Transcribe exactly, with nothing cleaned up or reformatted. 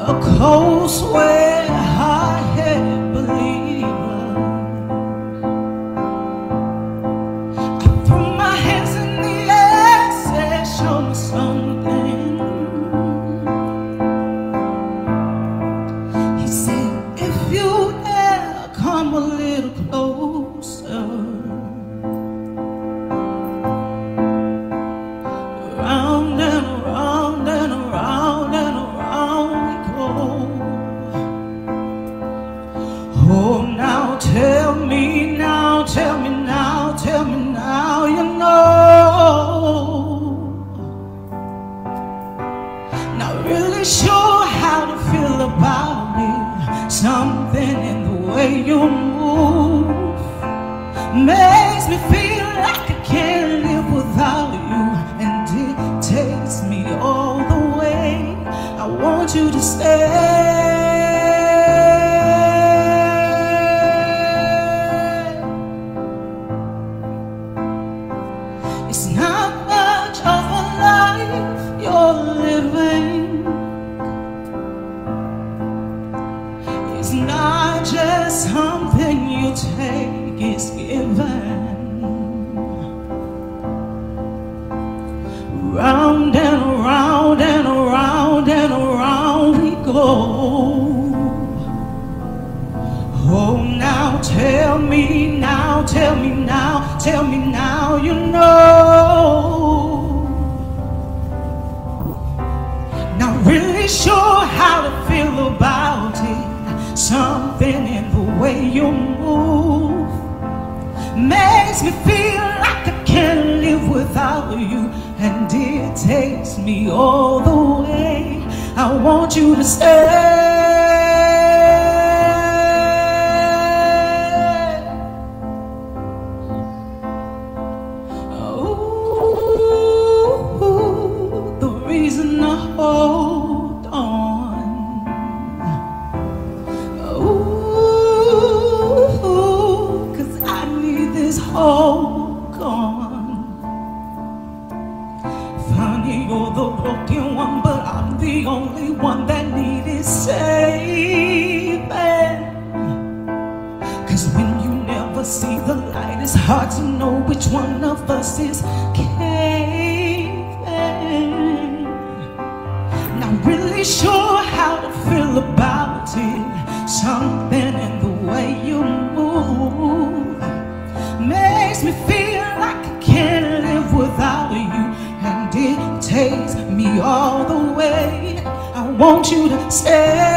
a cold sweat, hard-headed believer. I threw my hands in the air, said, show me something. He said, if you dare come a little closer, round and around and around and around we go. Oh, now tell me now, tell me now, tell me now, you know. Not really sure how to feel about it. Something in the way you move makes me feel like I can't live without you, and it takes me all the way. I want you to stay. It's not much of a life you're living. It's not just something you take, it's given. Round and around and around and around we go. Oh, now tell me now, tell me now, tell me now, you know. Not really sure how to feel about it. Something in the way you move makes me feel like I can't live without you, and it takes me all the way. I want you to stay. Oh, the reason I hold on. Oh, 'cause I need this hope gone. Funny, you're the broken one, but I'm the only one that needed saving. 'Cause when you never see the light, it's hard to know which one of us is caving. Not really sure how to feel about it. Something in the way you move makes me feel like I can't live without you, and it takes me all the way. I want you to stay.